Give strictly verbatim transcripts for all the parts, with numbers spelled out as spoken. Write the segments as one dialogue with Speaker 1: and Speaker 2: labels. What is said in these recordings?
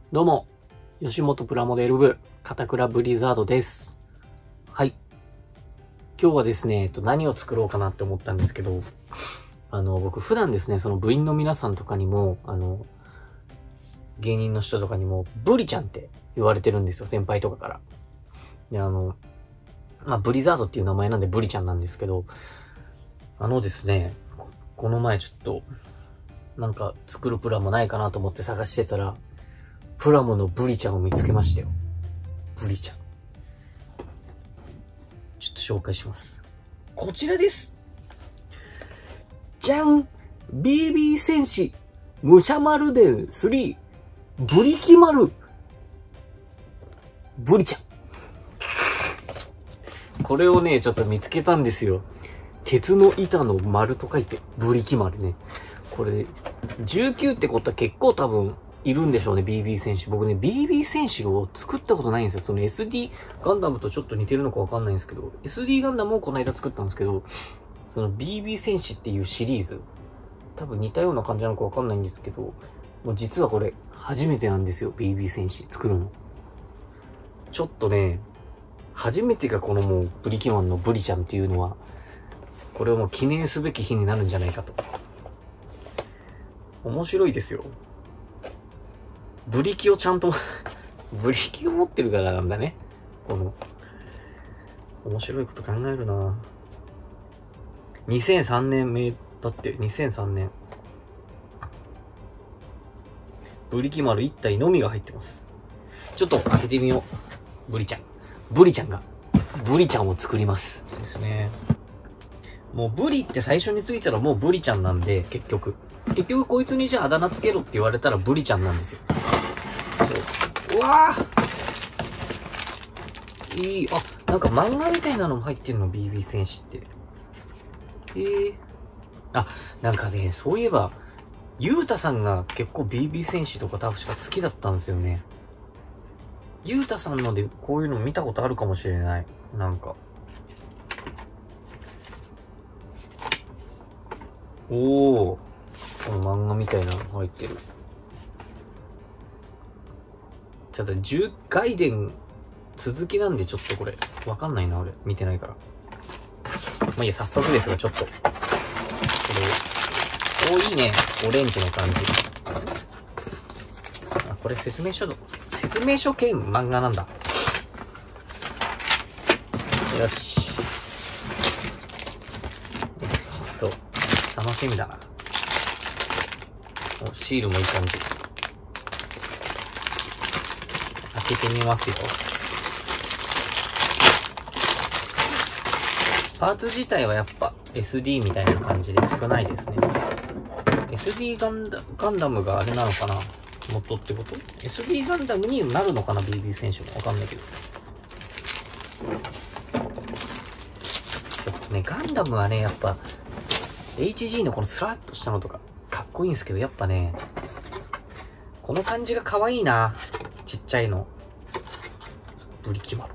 Speaker 1: どうも、吉本プラモデル部、片倉ブリザードです。はい。今日はですね、えっと、何を作ろうかなって思ったんですけど、あの、僕普段ですね、その部員の皆さんとかにも、あの、芸人の人とかにも、ブリちゃんって言われてるんですよ、先輩とかから。で、あの、まあ、ブリザードっていう名前なんでブリちゃんなんですけど、あのですね、こ、この前ちょっと、なんか作るプラモないかなと思って探してたら、プラモのブリちゃんを見つけましたよ。ブリちゃん。ちょっと紹介します。こちらです。じゃん !ビービー 戦士、武者丸伝スリー、ブリキ丸。ブリちゃん。これをね、ちょっと見つけたんですよ。鉄の板の丸と書いて、ブリキ丸ね。これ、じゅうきゅうってことは結構多分、いるんでしょうね、ビービー 戦士。僕ね、ビービー 戦士を作ったことないんですよ。その エスディー ガンダムとちょっと似てるのかわかんないんですけど、エスディー ガンダムをこの間作ったんですけど、その ビービー 戦士っていうシリーズ、多分似たような感じなのかわかんないんですけど、もう実はこれ、初めてなんですよ、ビービー 戦士作るの。ちょっとね、初めてがこのもう、ブリキマンのブリちゃんっていうのは、これをもう記念すべき日になるんじゃないかと。面白いですよ。ブリキをちゃんとブリキを持ってるからなんだね。この、面白いこと考えるな。にせんさんねんめ、だってにせんさんねん。ブリキ丸いち体のみが入ってます。ちょっと開けてみよう。ブリちゃん。ブリちゃんが、ブリちゃんを作ります。ですね。もうブリって最初についたらもうブリちゃんなんで、結局。結局こいつにじゃああだ名つけろって言われたらブリちゃんなんですよ。そう。うわぁいい。あ、なんか漫画みたいなのも入ってるの、ビービー 戦士って。えー。あ、なんかね、そういえば、ゆうたさんが結構 ビービー 戦士とか確か好きだったんですよね。ゆうたさんのでこういうの見たことあるかもしれない。なんか。おー。この漫画みたいなの入ってる。ちょっと、じゅう外伝続きなんでちょっとこれ、わかんないな、俺。見てないから。まあいいや、早速ですが、ちょっと。これ、おー、いいね。オレンジの感じ。あ、これ説明書の、説明書兼漫画なんだ。よし。ちょっと、楽しみだな。お、シールもいい感じ。開けてみますよ。パーツ自体はやっぱ エスディー みたいな感じで少ないですね。エスディー ガンダ、ガンダムがあれなのかな元ってこと ?エスディー ガンダムになるのかな ビービー 選手もわかんないけど。ね、ガンダムはね、やっぱ エイチジー のこのスラッとしたのとかかっこいいんですけど、やっぱね、この感じが可愛いな。ちっちゃいの。ブリキマ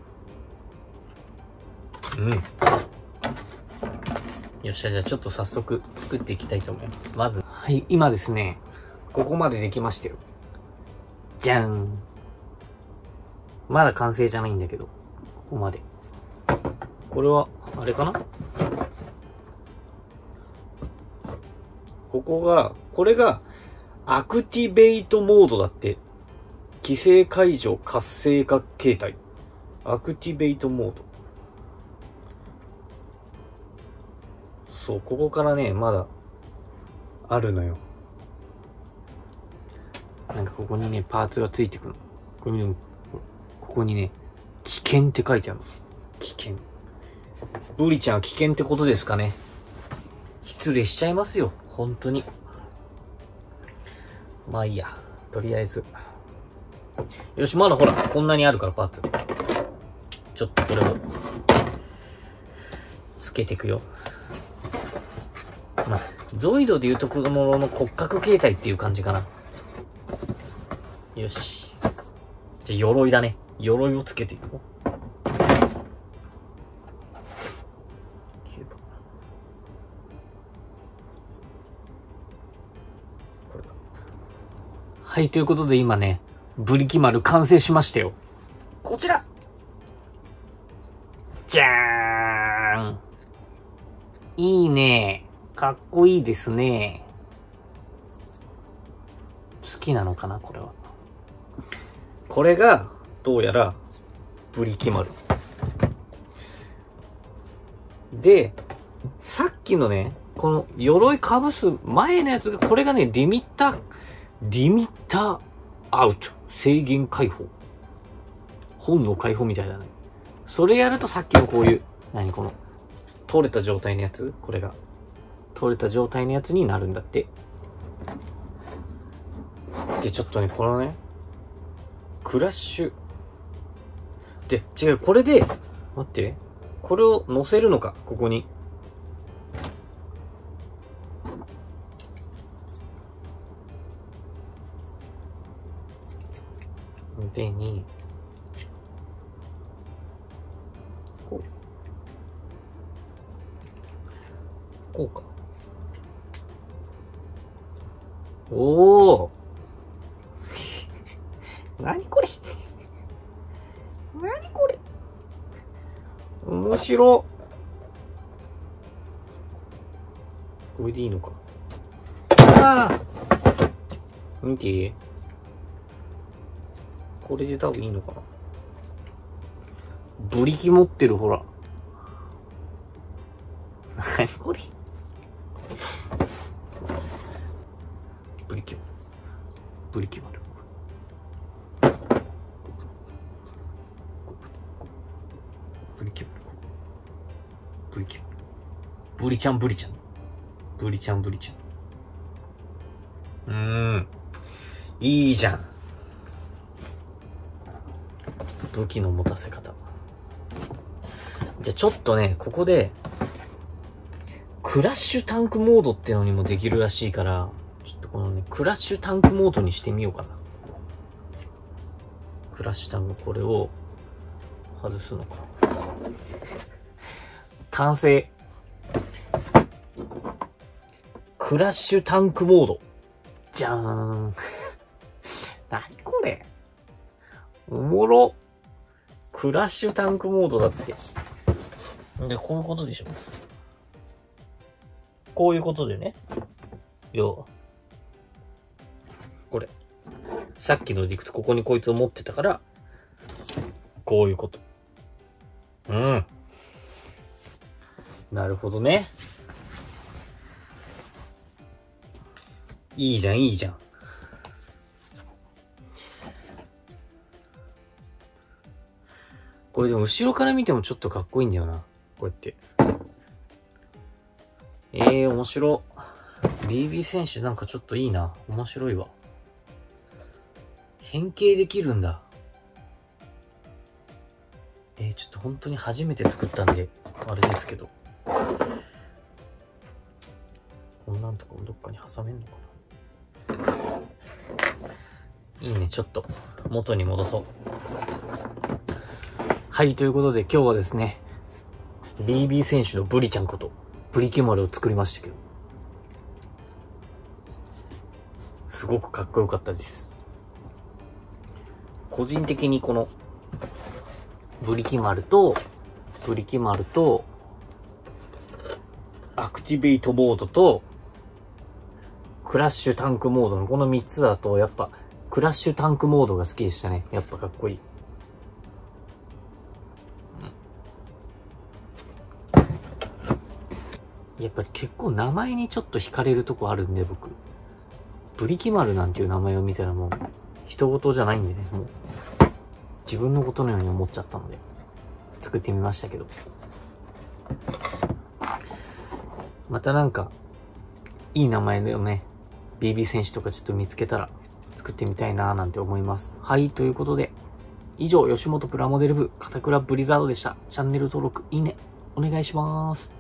Speaker 1: ル。うん。よっしゃ、じゃあちょっと早速作っていきたいと思います。まず、はい、今ですね、ここまでできましたよ。じゃん。まだ完成じゃないんだけど、ここまで。これは、あれかな？ここが、これが、アクティベイトモードだって。規制解除活性化形態。アクティベイトモード。そう、ここからね、まだ、あるのよ。なんかここにね、パーツがついてくるの。これ、ここにね、危険って書いてあるの。危険。ブリちゃんは危険ってことですかね。失礼しちゃいますよ。本当に。まあいいや。とりあえず。よし、まだほら、こんなにあるからパーツ。ちょっとこれを、つけていくよ。まあ、ゾイドでいうところの骨格形態っていう感じかな。よし。じゃあ、鎧だね。鎧をつけていこう。はい、ということで今ね、 ブリキ丸完成しましたよ。こちらじゃーん。いいね。かっこいいですね。好きなのかなこれは。これが、どうやら、ブリキ丸。で、さっきのね、この鎧かぶす前のやつが、これがね、リミッター、リミッターアウト。制限解放。本能解放みたいだね。それやるとさっきのこういう、何この、取れた状態のやつこれが。取れた状態のやつになるんだって。で、ちょっとね、このね、クラッシュ。で、違う、これで、待って。これを乗せるのか、ここに。で、に、こう。こうか。おー何これ何これ面白これでいいのか。ああ見て。これで多分いいのかな。ブリキ持ってるほら。何これブリキブリキ丸。ブリキ丸。ブリキ丸。ブリちゃんブリちゃん。ブリちゃんブリちゃん。うーん。いいじゃん。武器の持たせ方。じゃあちょっとね、ここで、クラッシュタンクモードってのにもできるらしいから、ちょっとこのね、クラッシュタンクモードにしてみようかな。クラッシュタンク、これを外すのか。完成。クラッシュタンクモード。じゃーん。何これおもろ。クラッシュタンクモードだって。で、こういうことでしょ。こういうことでね。よ。これ。さっきのでいくとここにこいつを持ってたから、こういうこと。うん。なるほどね。いいじゃん、いいじゃん。これでも後ろから見てもちょっとかっこいいんだよな。こうやって。ええー、面白。ビービー 選手なんかちょっといいな。面白いわ。変形できるんだ。えー、ちょっと本当に初めて作ったんで、あれですけど。こんなんとかもどっかに挟めんのかな。いいね、ちょっと元に戻そう。はい、ということで今日はですね、ビービー 選手のブリちゃんこと、ブリキ丸を作りましたけど、すごくかっこよかったです。個人的にこの、ブリキ丸と、ブリキ丸と、アクティベートモードと、クラッシュタンクモードのこのみっつだと、やっぱ、クラッシュタンクモードが好きでしたね。やっぱかっこいい。やっぱ結構名前にちょっと惹かれるとこあるんで、僕。ブリキ丸なんていう名前を見たらもう、人事じゃないんでね、もう、自分のことのように思っちゃったので、作ってみましたけど。またなんか、いい名前だよね。ビービー 選手とかちょっと見つけたら、作ってみたいなーなんて思います。はい、ということで、以上、吉本プラモデル部、片倉ブリザードでした。チャンネル登録、いいね、お願いします。